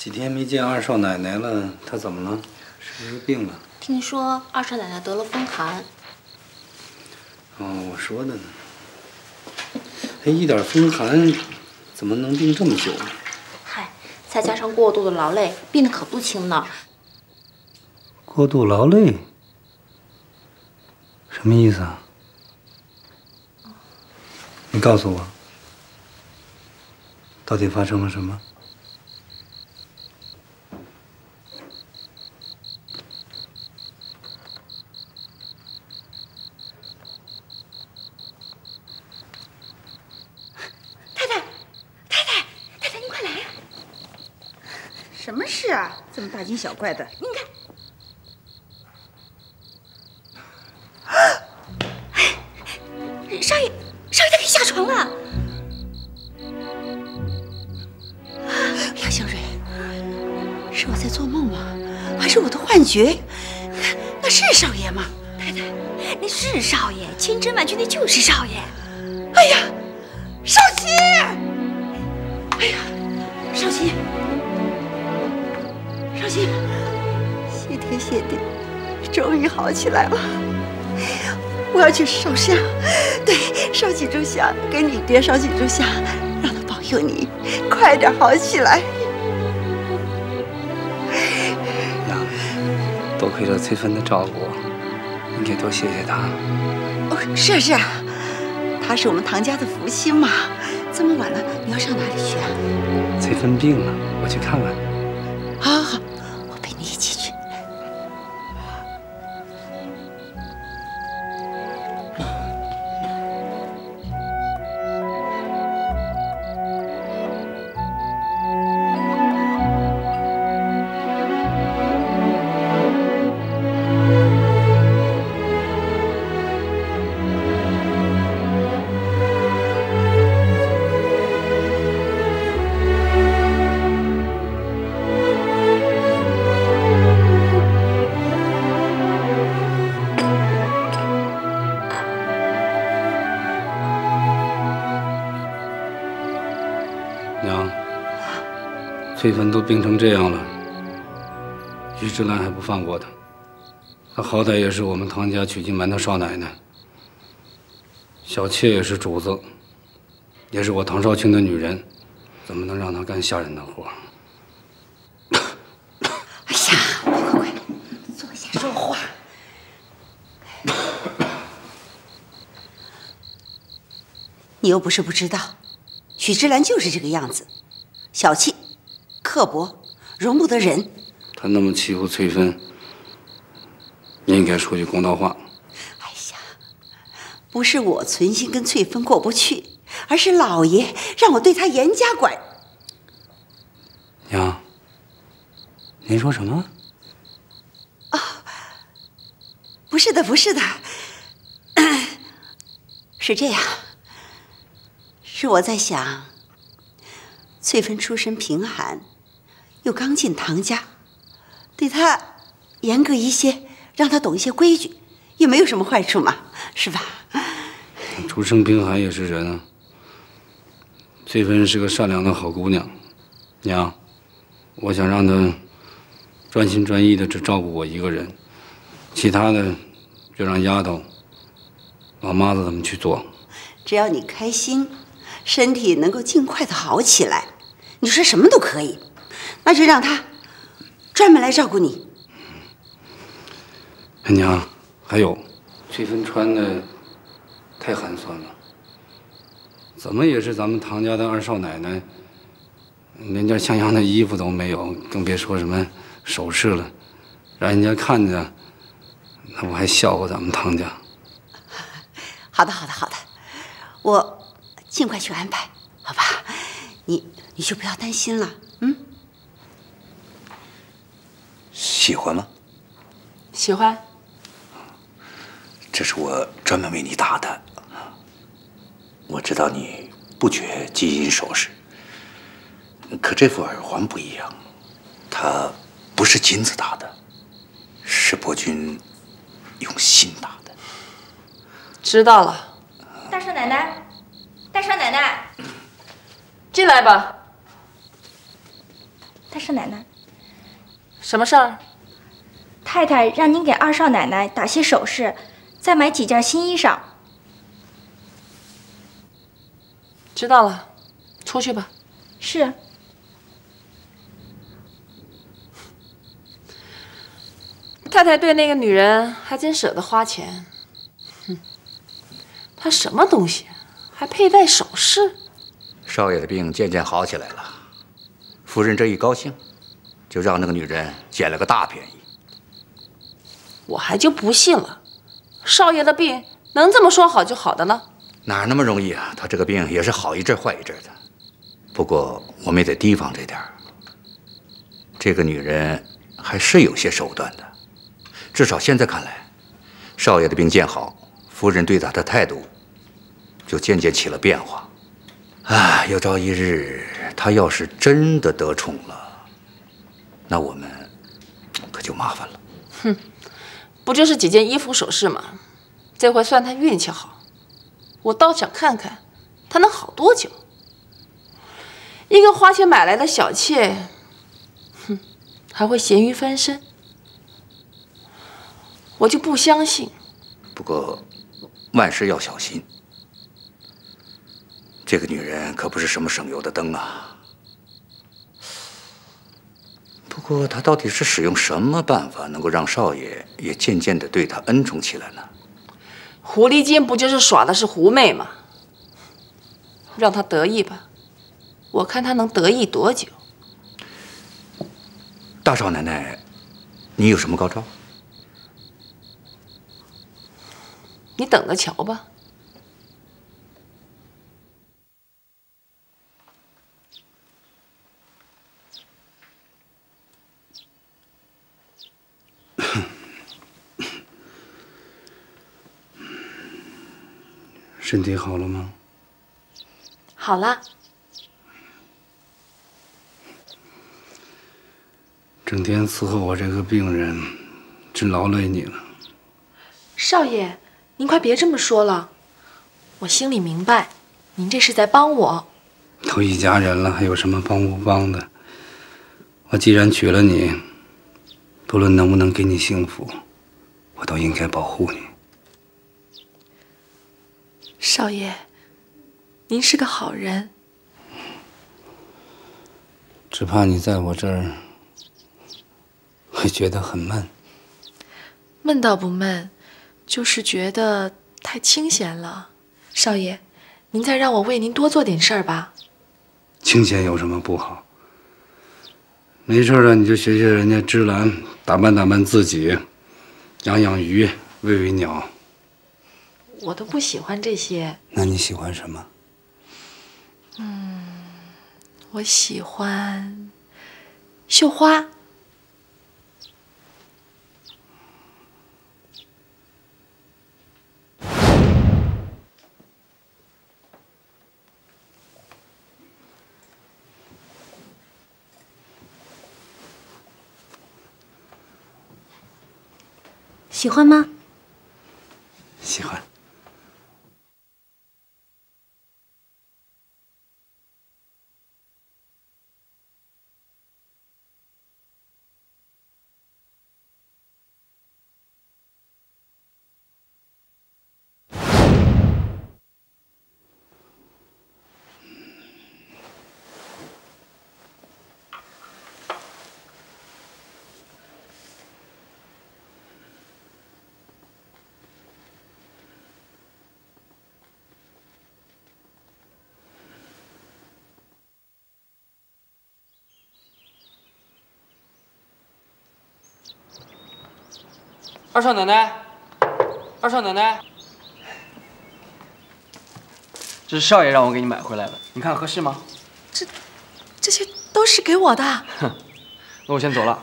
几天没见二少奶奶了，她怎么了？是不是病了？ 听说二少奶奶得了风寒。 哦，我说的呢。哎，一点风寒，怎么能病这么久呢？ 嗨，再加上过度的劳累，病得可不轻呢。 过度劳累？什么意思啊？你告诉我，到底发生了什么？ 太太，您快来呀！什么事啊？这么大惊小怪的？您看。 少爷他可以下床了！ 杨香蕊，是我在做梦吗？还是我的幻觉？那是少爷吗？ 太太，那是少爷，千真万确，那就是少爷。 哎呀，少奇！哎呀，少奇，少奇，谢天谢地，终于好起来了。 我要去烧香，对，烧几炷香，给你爹烧几炷香，让他保佑你快点好起来。 娘，多亏了翠芬的照顾，你得多谢谢她。 哦，是啊是啊，他是我们唐家的福星嘛。这么晚了，你要上哪里去啊？ 翠芬病了，我去看看。 好，好，好，我陪你一起去。 娘，翠芬都病成这样了，于芝兰还不放过她。她好歹也是我们唐家娶进门的少奶奶，小妾也是主子，也是我唐少卿的女人，怎么能让她干下人的活？ 哎呀，快，坐下说话。你又不是不知道。 许芝兰就是这个样子，小气、刻薄、容不得人。 他那么欺负翠芬，你应该说句公道话。 哎呀，不是我存心跟翠芬过不去，而是老爷让我对她严加管。 娘，您说什么？ 啊，不是的，不是的，是这样。 是我在想，翠芬出身贫寒，又刚进唐家，对她严格一些，让她懂一些规矩，也没有什么坏处嘛，是吧？ 出身贫寒也是人啊。翠芬是个善良的好姑娘，娘，我想让她专心专意的只照顾我一个人，其他的就让丫头、老妈子他们去做。 只要你开心。 身体能够尽快的好起来，你说什么都可以，那就让他专门来照顾你。 娘，还有，翠芬穿的太寒酸了，怎么也是咱们唐家的二少奶奶，连件像样的衣服都没有，更别说什么首饰了，让人家看着，那不还笑话咱们唐家？ 好的，好的，好的，我。 尽快去安排，好吧？你就不要担心了，嗯。 喜欢吗？ 喜欢。 这是我专门为你打的。我知道你不缺金银首饰，可这副耳环不一样，它不是金子打的，是伯君用心打的。 知道了。 大少奶奶。 大少奶奶， 进来吧。 大少奶奶， 什么事儿？ 太太让您给二少奶奶打些首饰，再买几件新衣裳。 知道了，出去吧。 是。 太太对那个女人还真舍得花钱。哼，她什么东西还佩戴首饰？ 少爷的病渐渐好起来了，夫人这一高兴，就让那个女人捡了个大便宜。 我还就不信了，少爷的病能这么说好就好的呢？ 哪那么容易啊？他这个病也是好一阵坏一阵的。不过我们也得提防着点儿。这个女人还是有些手段的，至少现在看来，少爷的病渐好，夫人对他的态度就渐渐起了变化。啊，有朝一日他要是真的得宠了，那我们可就麻烦了。 哼，不就是几件衣服首饰吗？这回算他运气好，我倒想看看他能好多久。一个花钱买来的小妾，哼，还会咸鱼翻身，我就不相信。 不过万事要小心，这个女人可不是什么省油的灯啊。不过她到底是使用什么办法，能够让少爷也渐渐地对她恩宠起来呢？ 狐狸精不就是耍的是狐媚吗？让她得意吧，我看她能得意多久。 大少奶奶，你有什么高招？ 你等着瞧吧。 身体好了吗？ 好了， 整天伺候我这个病人，真劳累你了。 少爷，您快别这么说了，我心里明白，您这是在帮我。 都一家人了，还有什么帮不帮的？我既然娶了你，不论能不能给你幸福，我都应该保护你。 少爷，您是个好人。 只怕你在我这儿会觉得很闷。 闷倒不闷，就是觉得太清闲了。少爷，您再让我为您多做点事儿吧。 清闲有什么不好？没事了，你就学学人家芝兰，打扮打扮自己，养养鱼，喂喂鸟。 我都不喜欢这些。 那你喜欢什么？ 我喜欢绣花。 喜欢吗？ 喜欢。 二少奶奶，二少奶奶，这是少爷让我给你买回来的，你看合适吗？ 这些都是给我的。 哼，那我先走了。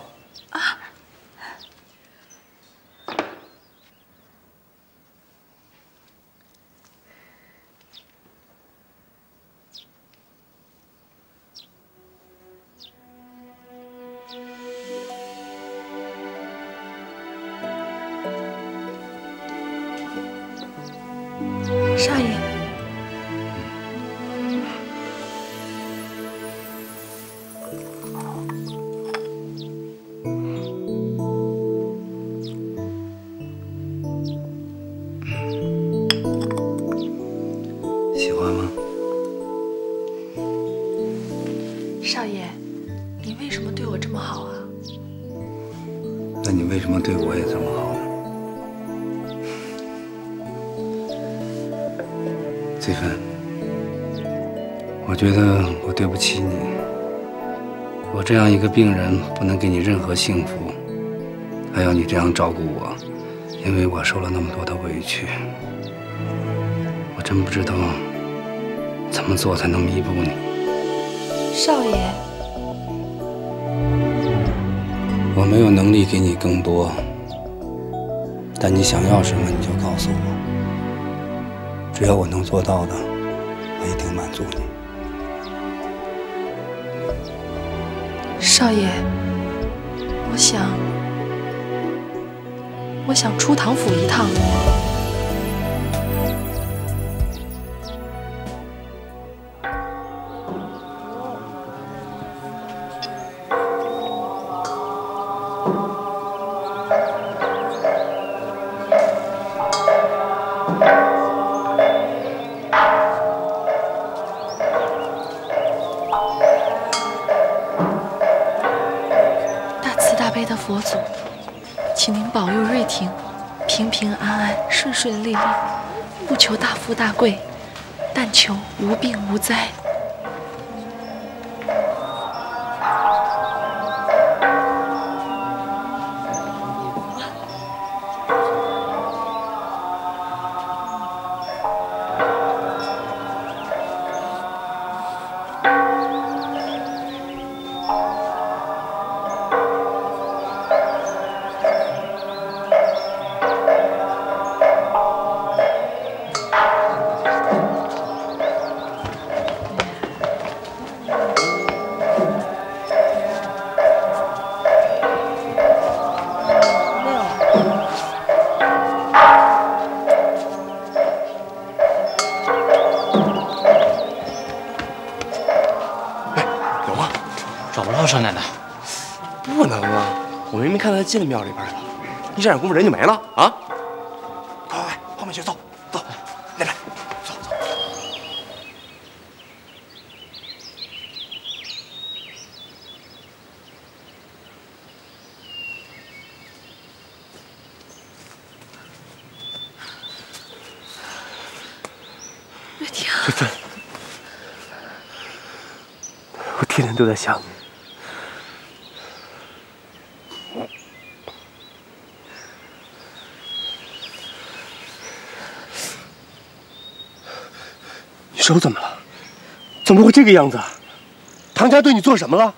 少爷， 什么对我也这么好呢？翠芬，我觉得我对不起你。我这样一个病人，不能给你任何幸福，还要你这样照顾我，因为我受了那么多的委屈。我真不知道怎么做才能弥补你。 少爷， 我没有能力给你更多，但你想要什么你就告诉我，只要我能做到的，我一定满足你。 少爷，我想出唐府一趟。佛祖，请您保佑瑞婷平平安安、顺顺利利，不求大富大贵，但求无病无灾。 少奶奶， 不能啊！我明明看他进了庙里边了，一眨眼功夫人就没了啊！快，后面去，走，那边，走。 瑞婷， 翠芬，我天天都在想你。手怎么了？怎么会这个样子？唐家对你做什么了？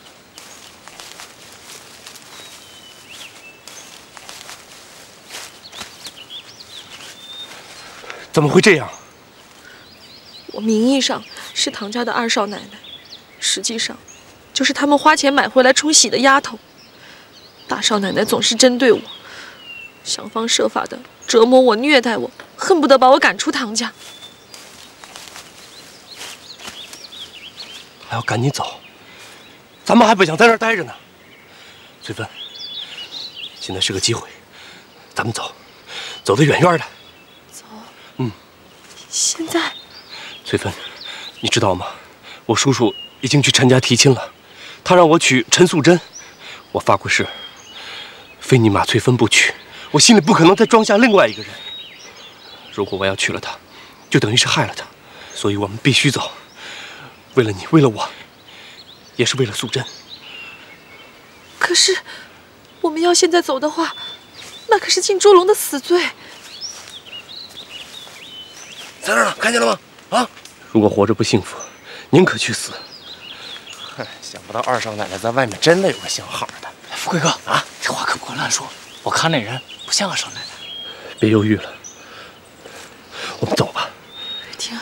怎么会这样？ 我名义上是唐家的二少奶奶，实际上就是他们花钱买回来冲喜的丫头。大少奶奶总是针对我，想方设法的折磨我、虐待我，恨不得把我赶出唐家。 还要赶紧走，咱们还不想在这儿待着呢。翠芬，现在是个机会，咱们走，走得远远的。 走。现在。 翠芬，你知道吗？我叔叔已经去陈家提亲了，他让我娶陈素贞。我发过誓，非你马翠芬不娶。我心里不可能再装下另外一个人。如果我要娶了她，就等于是害了她，所以我们必须走。为了你，为了我，也是为了素贞。 可是，我们要现在走的话，那可是进猪笼的死罪。 在那儿呢，看见了吗？啊！如果活着不幸福，宁可去死。 嗨，想不到二少奶奶在外面真的有个相好的。 富贵哥啊，这话可不可乱说，我看那人不像二少奶奶。 别犹豫了，我们走吧。 瑞婷。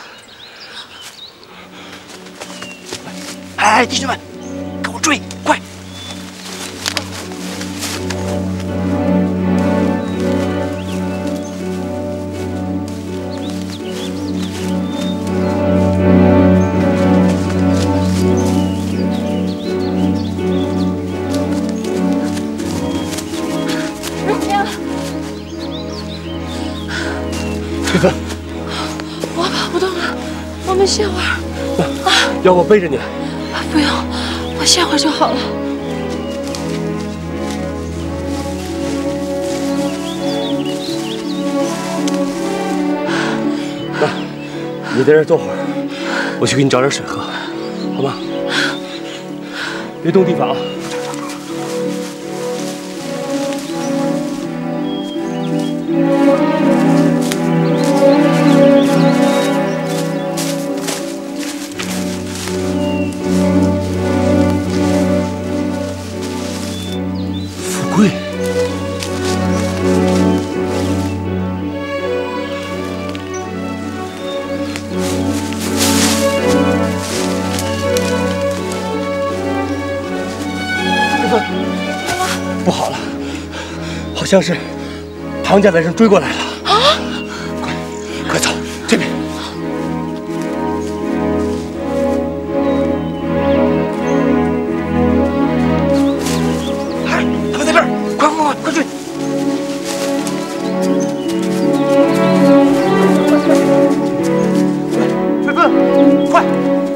哎，弟兄们，给我追，快！ 瑞婷， 翠芬， 我跑不动了，我们歇会儿。 要我背着你？ 不用，我歇会儿就好了。 你在这儿坐会儿，我去给你找点水喝，好吗？别动地方啊！富贵。 不好了，好像是唐家的人追过来了。啊！快走，这边。哎，他们在这儿！快去！翠芬，快！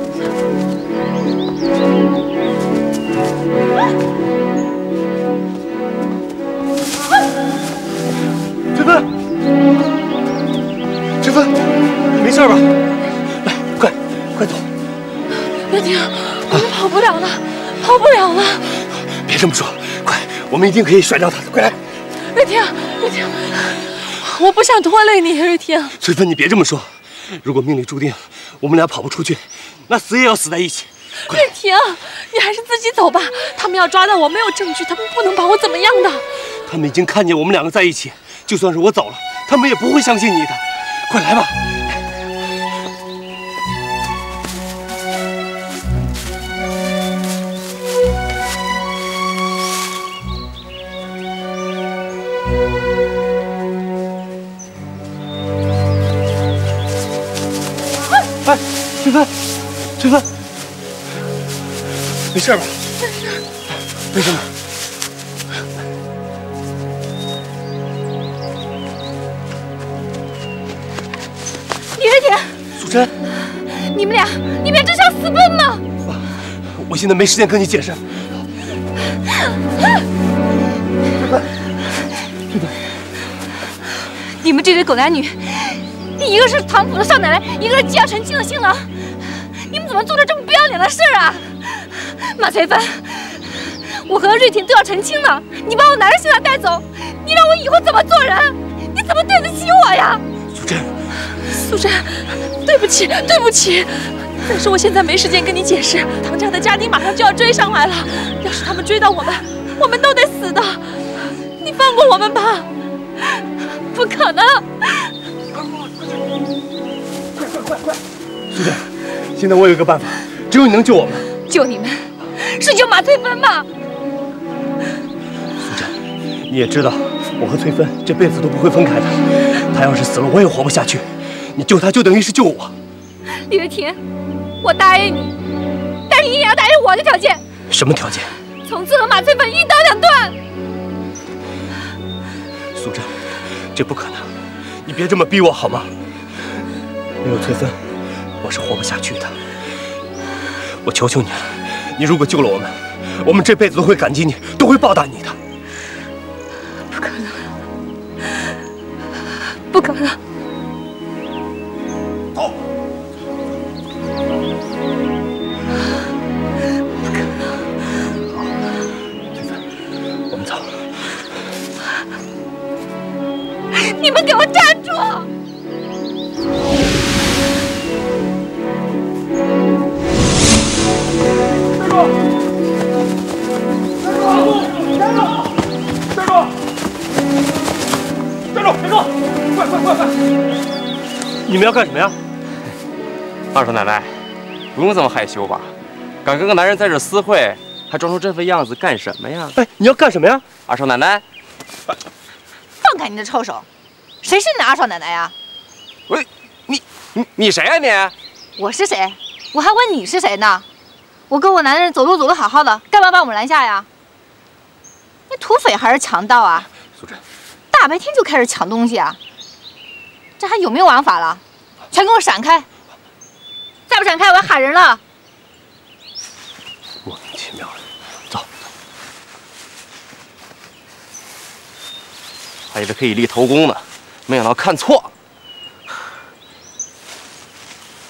翠芬，你没事吧？来，快走！ 月婷，我们跑不了了，跑不了了！ 别这么说，快，我们一定可以甩掉他的！快来！ 月婷，我不想拖累你，月婷。 翠芬，你别这么说。如果命里注定我们俩跑不出去，那死也要死在一起。 月婷，你还是自己走吧。他们要抓到我，没有证据，他们不能把我怎么样的。 他们已经看见我们两个在一起，就算是我走了，他们也不会相信你的。快来吧！哎，翠芬，没事吧？没事。 李月婷， 素贞， 你们俩真是要私奔吗？ 我现在没时间跟你解释。 你们这对狗男女，一个是唐府的少奶奶，一个是季耀陈庆的新郎，你们怎么做了这么不要脸的事啊？马翠芬，我和瑞婷都要成亲了，你把我男人新郎带走，你让我以后怎么做人？你怎么对得起我呀？ 素贞。 素贞，对不起，但是我现在没时间跟你解释。唐家的家丁马上就要追上来了，要是他们追到我们，我们都得死的。你放过我们吧！不可能！ 快！素贞，现在我有一个办法，只有你能救我们。 救你们？是救马翠芬吗？ 素贞，你也知道，我和翠芬这辈子都不会分开的。她要是死了，我也活不下去。 你救他，就等于是救我。 李月婷，我答应你，但你也要答应我的条件。 什么条件？ 从此和马翠芬一刀两断。 素贞，这不可能，你别这么逼我好吗？没有翠芬，我是活不下去的。我求求你了，你如果救了我们，我们这辈子都会感激你，都会报答你的。 不可能，不可能。 走！ 不可能！ 好，翠芬，我们走。 你们给我站住！ 站住！快！ 你们要干什么呀？ 二少奶奶，不用这么害羞吧？敢跟个男人在这私会，还装出这副样子干什么呀？ 哎，你要干什么呀？ 二少奶奶， 放开你的臭手！谁是你的二少奶奶呀？ 喂，你谁呀你？ 我是谁？我还问你是谁呢？我跟我男人走路走得好好的，干嘛把我们拦下呀？你土匪还是强盗啊？ 素贞， 大白天就开始抢东西啊？ 这还有没有王法了？全给我闪开！再不闪开，我要喊人了！ 莫名其妙的，走。 还以为可以立头功呢，没想到看错了。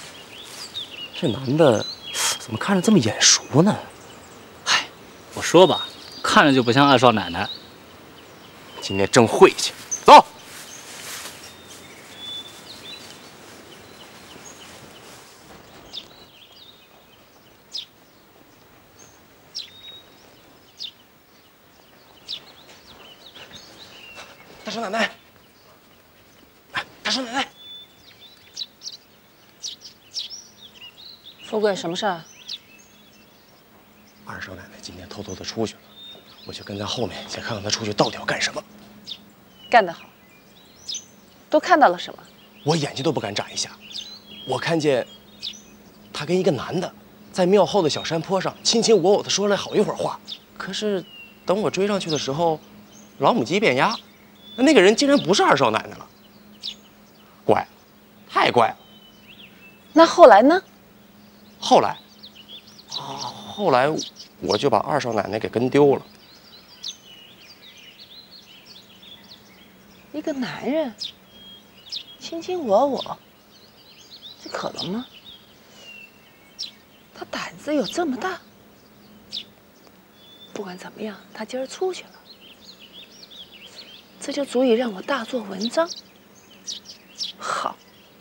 这男的怎么看着这么眼熟呢？ 嗨，我说吧，看着就不像二少奶奶。 今天正晦气，走。大少奶奶，大少奶奶， 富贵，什么事儿？ 二少奶奶今天偷偷的出去了，我就跟在后面，想看看她出去到底要干什么。 干得好。都看到了什么？ 我眼睛都不敢眨一下，我看见她跟一个男的在庙后的小山坡上卿卿我我的说了好一会儿话，可是等我追上去的时候，老母鸡变鸭。那个人竟然不是二少奶奶了，怪，太怪了。 那后来呢？ 后来我就把二少奶奶给跟丢了。 一个男人卿卿我我，这可能吗？他胆子有这么大？不管怎么样，他今儿出去了。这就足以让我大做文章。好，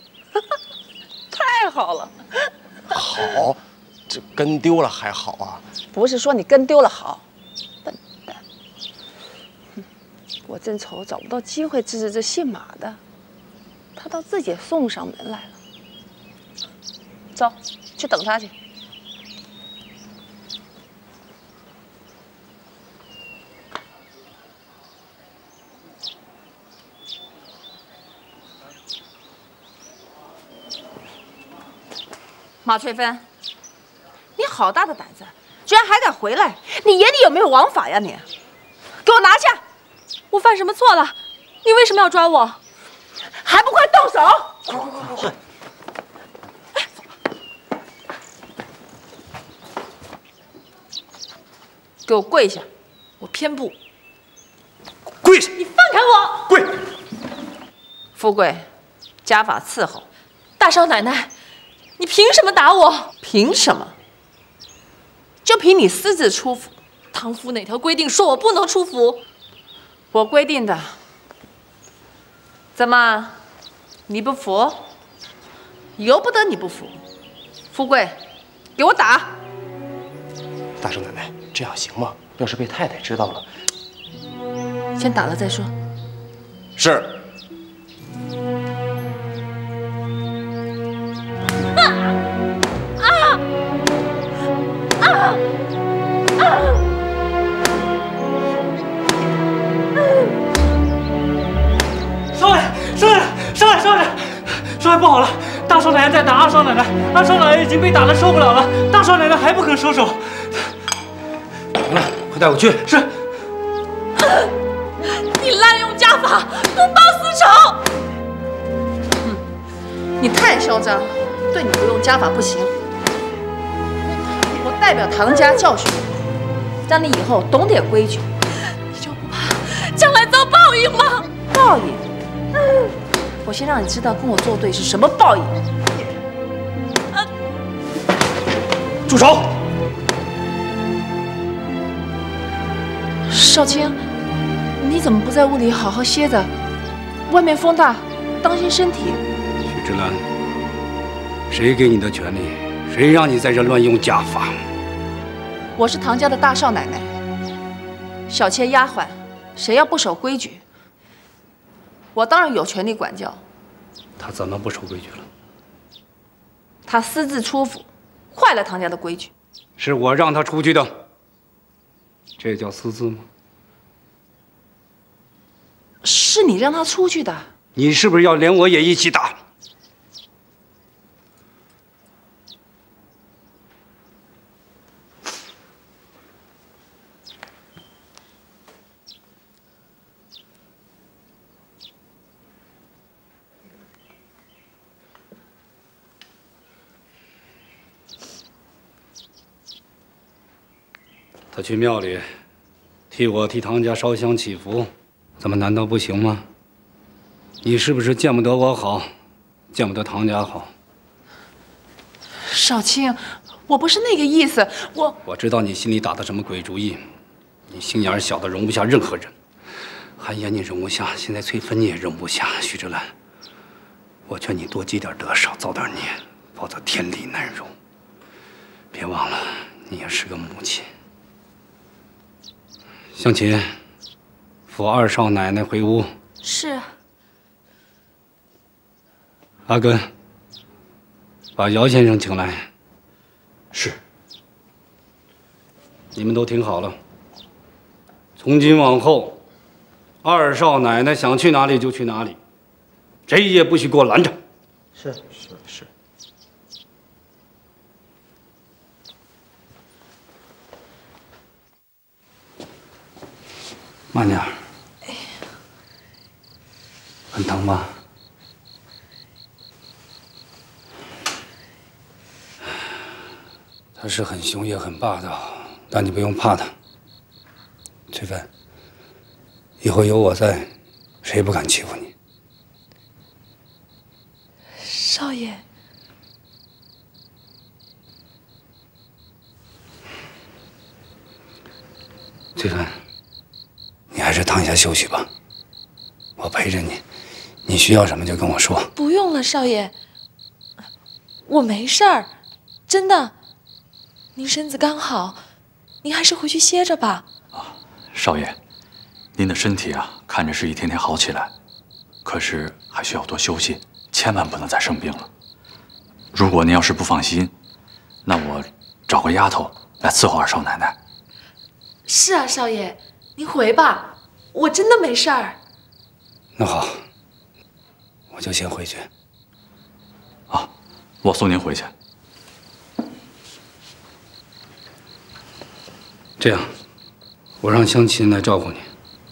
太好了。 好，这跟丢了还好啊。 不是说你跟丢了好，笨蛋。我正愁找不到机会治治这姓马的，他倒自己送上门来了。走，去等他去。马翠芬，你好大的胆子，居然还敢回来！你眼里有没有王法呀你？给我拿下！ 我犯什么错了？你为什么要抓我？ 还不快动手！ 快！ 给我跪下！ 我偏不。 跪下！ 你放开我！ 跪！ 富贵，家法伺候。 大少奶奶。你凭什么打我？ 凭什么？就凭你私自出府。 唐府哪条规定说我不能出府？ 我规定的。怎么，你不服？由不得你不服。富贵，给我打！ 大少奶奶，这样行吗？要是被太太知道了， 先打了再说。 是。 少爷不好了！大少奶奶在打二少奶奶，二少奶奶已经被打得受不了了，大少奶奶还不肯收手。 行了，快带我去。 是。 你滥用家法，公报私仇。 你太嚣张，对你不用家法不行。我代表唐家教训你，让你以后懂点规矩。 你就不怕将来遭报应吗？ 报应？我先让你知道跟我作对是什么报应。 住手！ 少卿，你怎么不在屋里好好歇着？外面风大，当心身体。 许之兰，谁给你的权利？谁让你在这乱用家法？ 我是唐家的大少奶奶，小妾丫鬟，谁要不守规矩，我当然有权利管教。 他怎么不守规矩了？ 他私自出府，坏了唐家的规矩。 是我让他出去的，这叫私自吗？ 是你让他出去的。 你是不是要连我也一起打？他去庙里替唐家烧香祈福，怎么难道不行吗？你是不是见不得我好，见不得唐家好？ 少卿，我不是那个意思， 我知道你心里打的什么鬼主意，你心眼小的容不下任何人。韩岩你容不下，现在翠芬你也容不下。徐哲兰，我劝你多积点德，少造点孽，否则天理难容。别忘了，你也是个母亲。向琴，扶二少奶奶回屋。 是。 阿根，把姚先生请来。 是。 你们都听好了，从今往后，二少奶奶想去哪里就去哪里，谁也不许给我拦着。 是。 慢点儿。很疼吧？他是很凶也很霸道，但你不用怕他。翠芬，以后有我在，谁也不敢欺负你。 少爷， 翠芬，你还是躺下休息吧，我陪着你，你需要什么就跟我说。 不用了，少爷，我没事儿，真的。您身子刚好，您还是回去歇着吧。 少爷，您的身体啊，看着是一天天好起来，可是还需要多休息，千万不能再生病了。如果您要是不放心，那我找个丫头来伺候二少奶奶。 是啊，少爷，您回吧，我真的没事儿。 那好，我就先回去。 啊，我送您回去。 这样，我让湘琴来照顾你。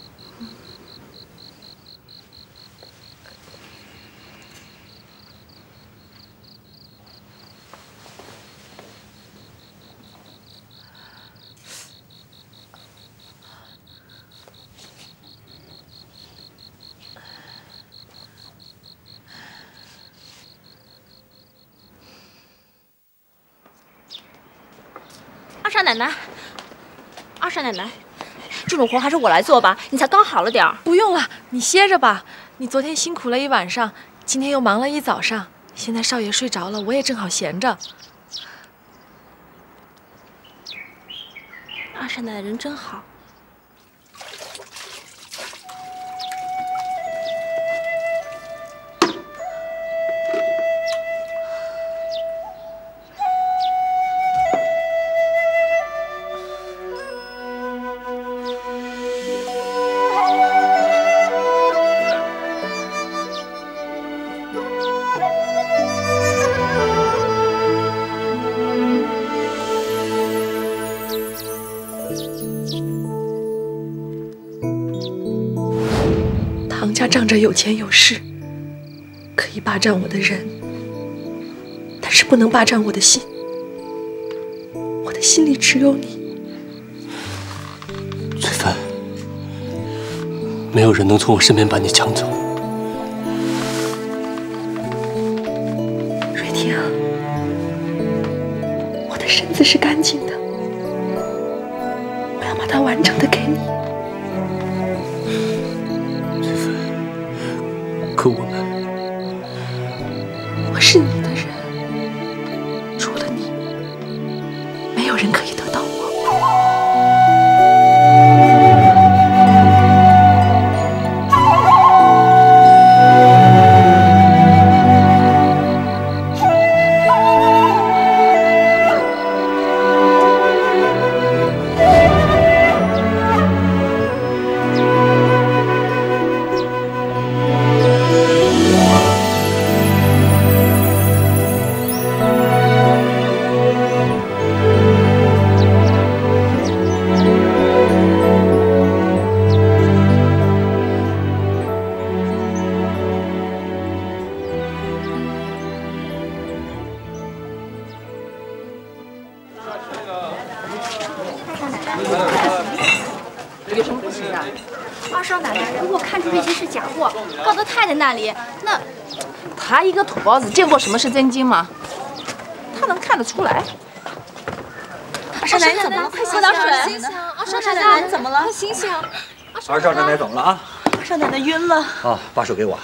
二少奶奶。二少奶奶，这种活还是我来做吧，你才刚好了点儿。 不用了，你歇着吧。你昨天辛苦了一晚上，今天又忙了一早上，现在少爷睡着了，我也正好闲着。 二少奶奶人真好。 唐家仗着有钱有势，可以霸占我的人，但是不能霸占我的心。我的心里只有你。 翠芬，没有人能从我身边把你抢走。 瑞婷，我的身子是干净的，我要把它完整的给你。 可我们， 我是你的人，除了你，没有人可以得到我。 有什么不行的？二少奶奶如果看出这些是假货，告到太太那里，那他一个土包子，见过什么是真金吗？ 他能看得出来？ 二少奶奶怎么了？快醒醒！二少奶奶怎么了？快醒醒！ 二少奶奶怎么了啊？ 二少奶奶晕了。 啊，把手给我。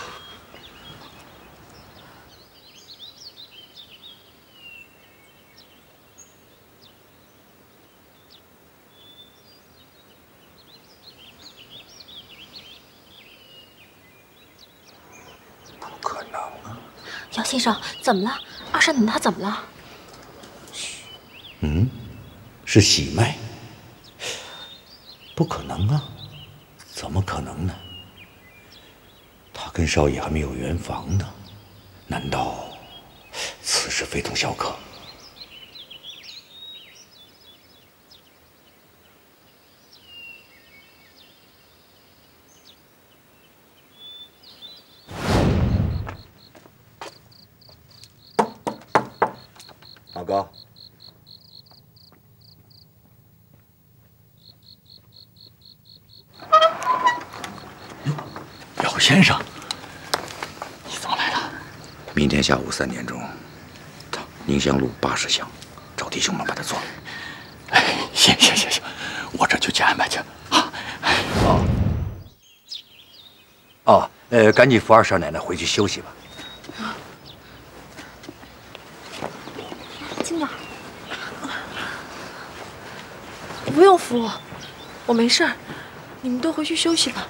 不可能啊！ 姚先生，怎么了？二少奶奶她怎么了？ 嗯，是喜脉。不可能啊！怎么可能呢？他跟少爷还没有圆房呢，难道此事非同小可？老高。姚先生，你怎么来了？明天下午3点钟，宁乡路80巷，找弟兄们把它做了。哎，行，我这就去安排去。啊，赶紧扶二少奶奶回去休息吧。 轻点。 不用扶我，我没事儿，你们都回去休息吧。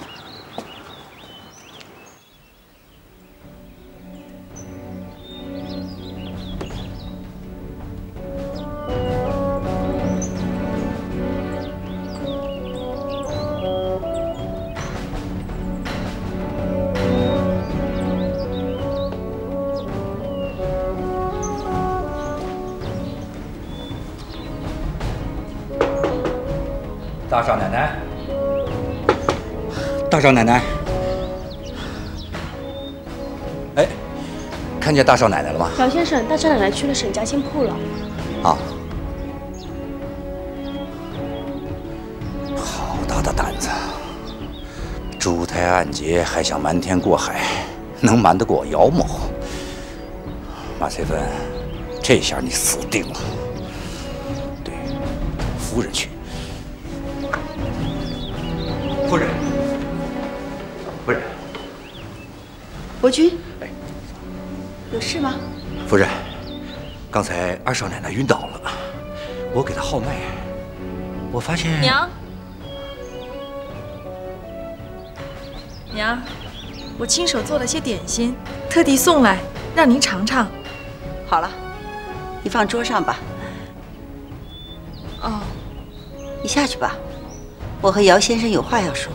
大少奶奶，大少奶奶，哎，看见大少奶奶了吗？ 姚先生，大少奶奶去了沈家新铺了。 啊，好大的胆子！珠台暗结还想瞒天过海，能瞒得过姚某？马翠芬，这下你死定了！对，夫人去。夫人， 伯君，有事吗？ 夫人，刚才二少奶奶晕倒了，我给她号脉，我发现娘，我亲手做了些点心，特地送来让您尝尝。 好了，你放桌上吧。 哦， 你下去吧。我和姚先生有话要说。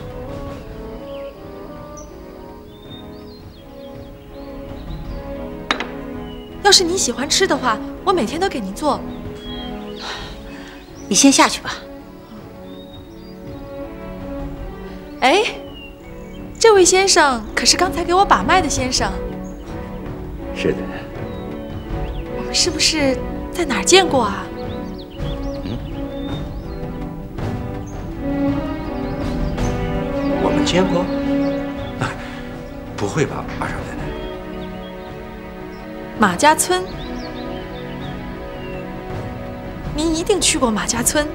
要是您喜欢吃的话，我每天都给您做。 你先下去吧。 哎，这位先生可是刚才给我把脉的先生。 是的。 我们是不是在哪儿见过啊？ 我们见过？不会吧，二少奶奶？ 马家村，您一定去过马家村。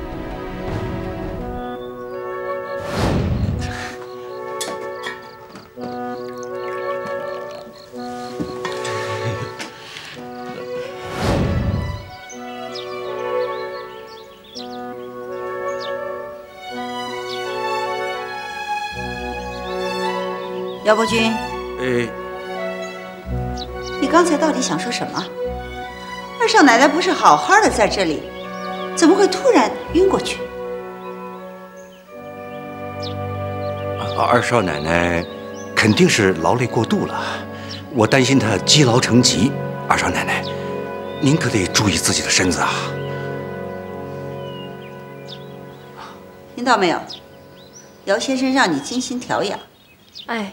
姚伯君，你刚才到底想说什么？二少奶奶不是好好的在这里，怎么会突然晕过去？ 二少奶奶肯定是劳累过度了，我担心她积劳成疾。二少奶奶，您可得注意自己的身子啊！ 听到没有？姚先生让你精心调养。 哎。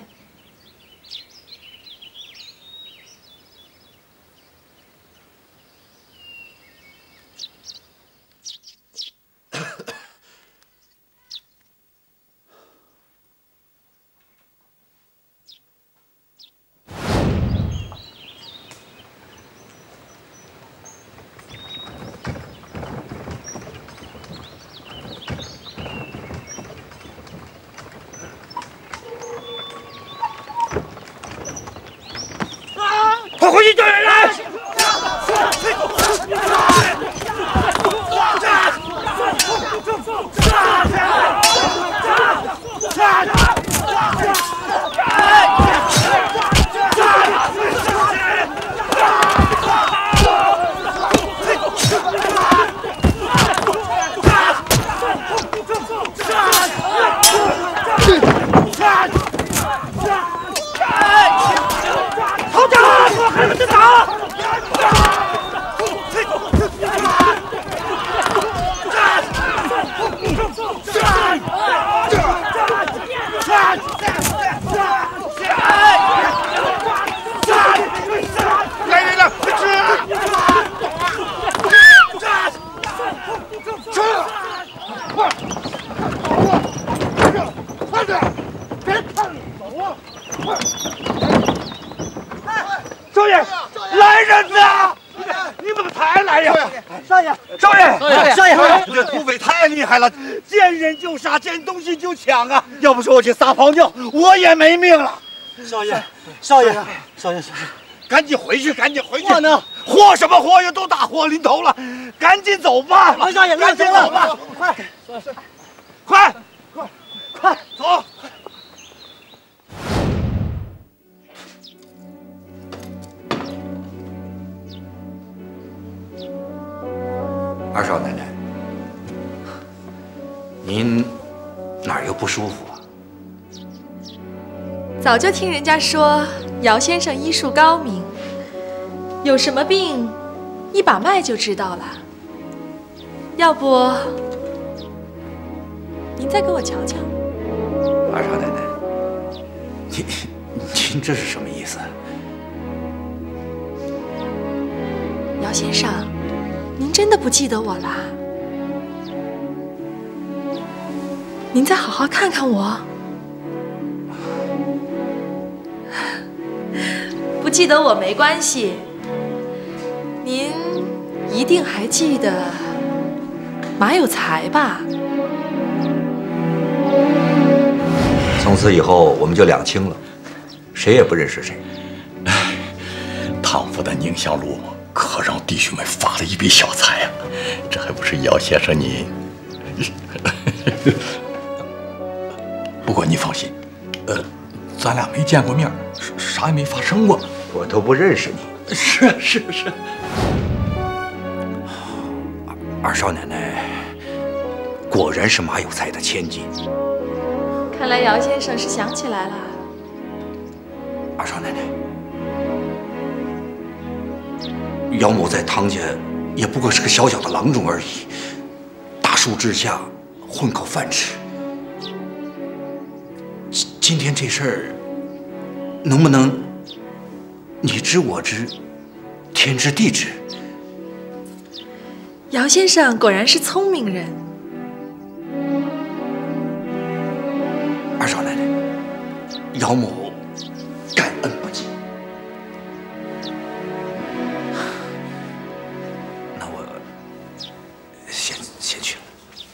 人呢？你怎么才来呀？ 少爷， 少爷， 少爷， 这土匪太厉害了，见人就杀，见东西就抢啊！要不是我去撒泡尿，我也没命了。 少爷，少爷， 赶紧回去，赶紧回去！ 货呢？ 货什么货呀？都大祸临头了，赶紧走吧！ 少爷， 赶紧走吧！快走！二少奶奶，您哪儿又不舒服啊？ 早就听人家说姚先生医术高明，有什么病一把脉就知道了。要不您再给我瞧瞧？ 二少奶奶，您这是什么意思？ 姚先生，您真的不记得我啦？您再好好看看我。不记得我没关系，您一定还记得马有才吧？ 从此以后我们就两清了，谁也不认识谁。 唐府的宁香路可让弟兄们发了一笔小财啊！这还不是姚先生你？不过你放心，咱俩没见过面，啥也没发生过， 我都不认识你。 是。 二少奶奶果然是马有才的千金。 看来姚先生是想起来了。 二少奶奶，姚某在唐家也不过是个小小的郎中而已，大树之下混口饭吃。今天这事儿，能不能你知我知，天知地知？ 姚先生果然是聪明人。 二少奶奶，姚某感恩不尽。那我先去了。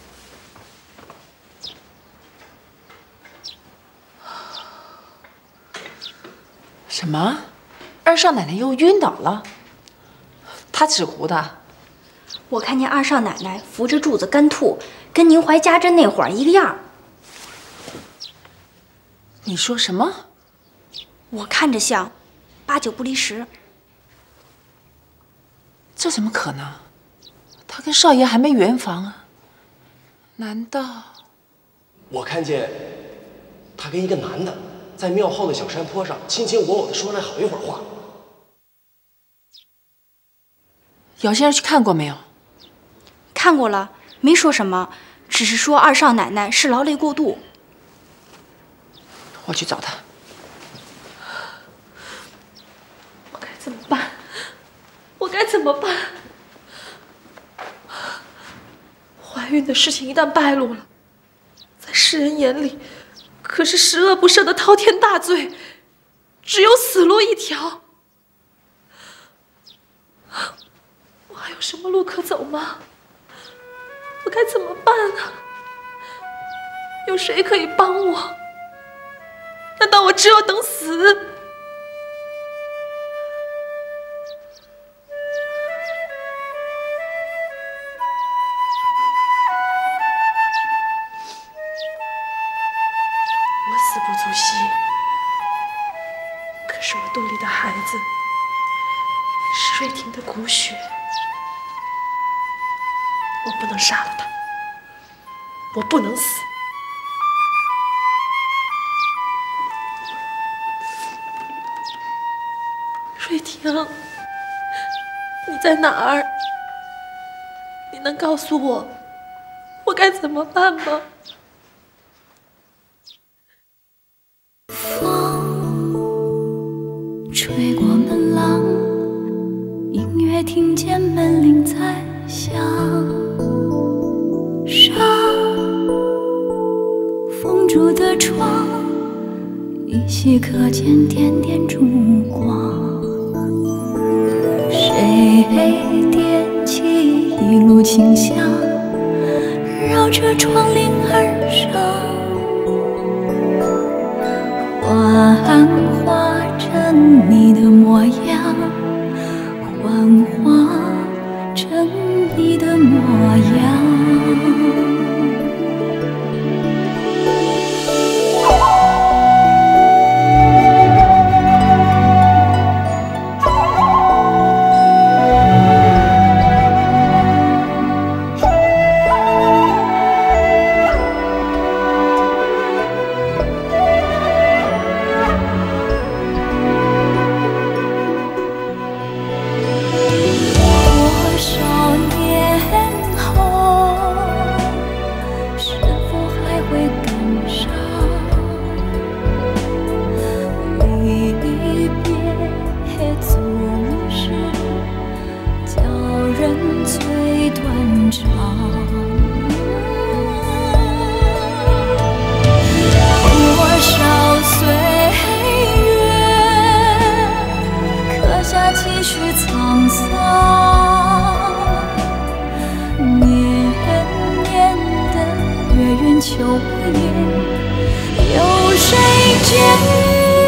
什么？二少奶奶又晕倒了？她纸糊的？ 我看见二少奶奶扶着柱子干吐，跟宁怀家珍那会儿一个样。 你说什么？ 我看着像，8、9不离10。 这怎么可能？她跟少爷还没圆房啊？难道？ 我看见他跟一个男的在庙后的小山坡上卿卿我我的说了好一会儿话。 姚先生去看过没有？ 看过了，没说什么，只是说二少奶奶是劳累过度。 我去找她。 我该怎么办？我该怎么办？怀孕的事情一旦败露了，在世人眼里，可是十恶不赦的滔天大罪，只有死路一条。我还有什么路可走吗？我该怎么办啊？有谁可以帮我？难道我只有等死？我死不足惜，可是我肚里的孩子是瑞婷的骨血，我不能杀了他，我不能死。瑞婷，你在哪儿？你能告诉我，我该怎么办吗？ 风吹过门廊，隐约听见门铃在响。上封住的窗，依稀可见点点烛光。 点起一路清香，绕着窗棂而上，幻化成你的模样，幻化成你的模样。秋夜，有谁见